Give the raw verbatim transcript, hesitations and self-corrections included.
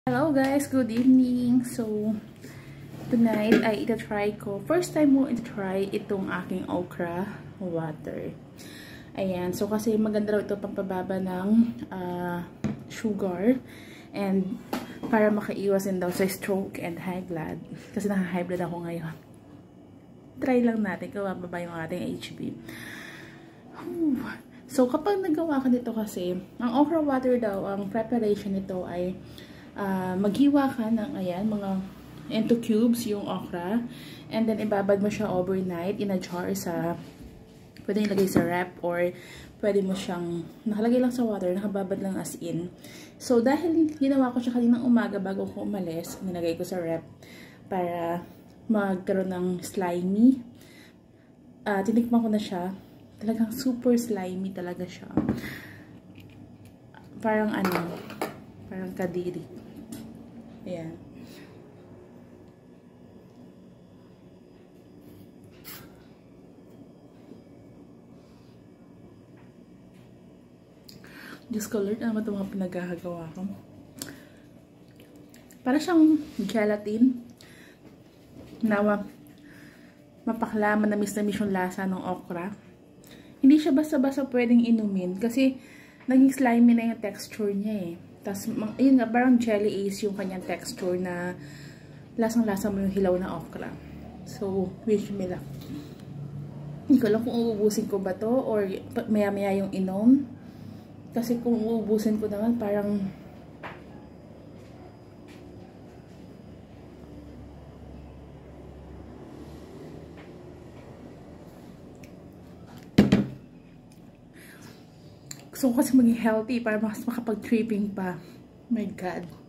Hello guys, good evening. So tonight ay ita-try ko. First time mo ita-try itong aking okra water. Ayan, so kasi maganda raw ito pampababa ng uh, sugar and para makaiwas din daw sa stroke and high blood. Kasi naka-high blood ako ngayon. Try lang natin kung mababa yung ating H B. So kapag nagawa ka nito kasi, ang okra water daw, ang preparation nito ay Uh, maghiwa ka ng ayan, mga into cubes yung okra and then ibabad mo siya overnight in a jar sa pwede ilagay sa rep or pwede mo siyang nakalagay lang sa water, nakababad lang as in. So dahil ginawa ko siya kaninang umaga bago ko umalis, nilagay ko sa rep para magkaroon ng slimy. Uh, tinikman ko na siya, talagang super slimy talaga siya, parang ano, parang kadiri. Ayan. Diyos ko Lord, ano ba ito mga pinagkakagawa ko? Para siyang gelatin na mapakla, manamis na yung lasa ng okra. Hindi siya basta-basta pwedeng inumin kasi naging slimy na yung texture niya eh. Tapos, yun nga, parang jelly ace yung kanyang texture na lasang-lasa mo yung hilaw na okra. So, wish me luck. Hindi ko lang kung uubusin ko ba to or maya-maya yung inom. Kasi kung uubusin ko naman, parang gusto ko kasi maging healthy para mas makapag-tripping pa. My God.